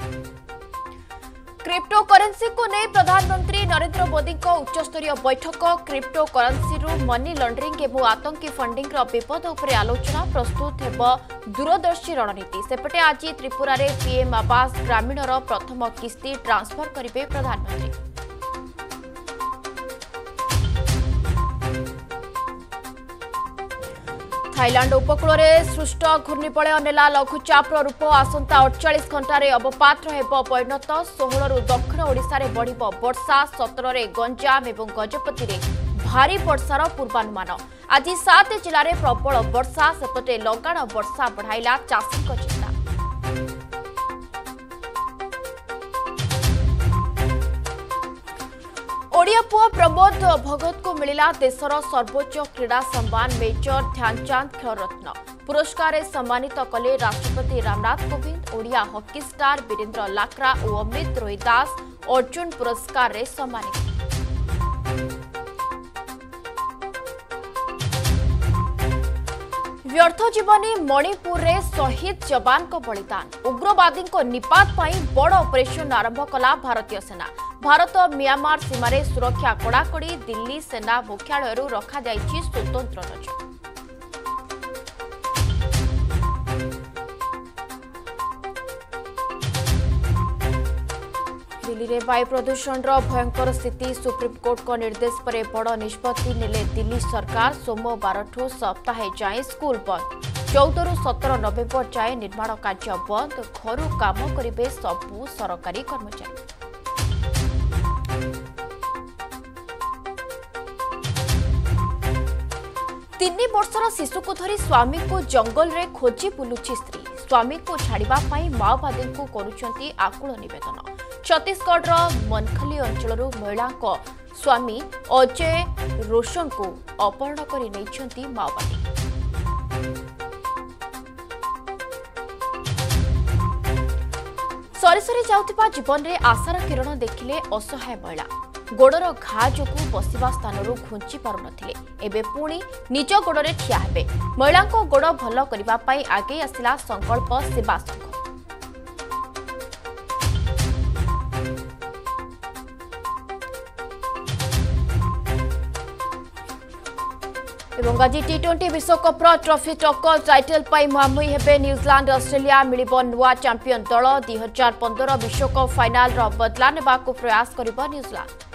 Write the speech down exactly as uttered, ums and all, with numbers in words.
Crypto currency को नहीं प्रधानमंत्री नरेंद्र मोदी उच्चस्तरीय बैठक क्रिप्टो करेन्सी मनी लॉन्ड्रिंग और आतंकी फंडिंग विपद उपर आलोचना प्रस्तुत हेब दूरदर्शी रणनीति सेपटे आज त्रिपुरा रे पीएम आवास ग्रामीण प्रथम किस्ती ट्रांसफर करेंगे प्रधानमंत्री। थाईलैंड उपकूल में सृष्ट घूर्णिबलय नेला लघुचाप रूप आसंता अड़तालीस घंटे अवपात परिणत षोहल रु दक्षिण ओडिशा रे बढ़िब वर्षा सतर रे गंजाम और गजपति रे भारी वर्षार पूर्वानुमान। आज सात जिले में प्रबल वर्षा सेपटे लगाण वर्षा बढ़ाइला चाषी चिंता। ओडिया पुआ प्रमोद भगत को मिला देशर सर्वोच्च क्रीड़ा सम्मान मेजर ध्यानचंद खेलरत्न पुरस्कार सम्मानित कले राष्ट्रपति रामनाथ कोविंद। ओडिया हॉकी स्टार वीरेंद्र लाक्रा और अमित रोहिदास अर्जुन पुरस्कार रे सम्मानित। व्यर्थ जीवनी मणिपुर रे शहीद जवान को बलिदान उग्रवादी निपात बड़ ऑपरेशन आरंभ कला भारतीय सेना। भारत म्यांमार सीमार सुरक्षा कड़ाकड़ी दिल्ली सेना मुख्यालय रखा जाइछि स्वतंत्र नजर। दिल्ली में वायु प्रदूषण भयंकर स्थिति सुप्रीमकोर्ट को निर्देश पर बड़ निष्पत्ति नेले दिल्ली सरकार। सोमवार ठू सप्ताहे जाए स्कूल बंद चौदह रु सतर नवेम्बर जाए निर्माण कार्य बंद घर काम करेंगे सबू सरकारी कर्मचारी। तीन वर्षर शिशु को धरी स्वामी को जंगल रे खोजी बुलुची स्त्री। स्वामी को छाड़िबा पाई माओवादी को करुछंती आकुल निवेदन। छत्तीसगढ़ मनखली अंचल महिला स्वामी अजय रोशन को अपहरण कर नहीं माओवादी। सरी सरी जाउथिबा जीवन रे आशार किरण देखिले असहाय महिला। गोड़र घा जो बसवा स्थान घुंची पार नथिले एबे पुणी निज गोड़े ठिया हेबे। महिला गोड़ भल करने आगे आसला संकल्प सेवा संघ। आज टी ट्वेंटी विश्वकप ट्रॉफी टक्कर टाइटल पाई मुहांमुही हेबे न्यूजीलैंड ऑस्ट्रेलिया मिलिबो नुआ चैंपियन दल। दुई हजार पंद्रह विश्वकप फाइनाल बदला नेबाकू प्रयास करिबो न्यूजीलैंड।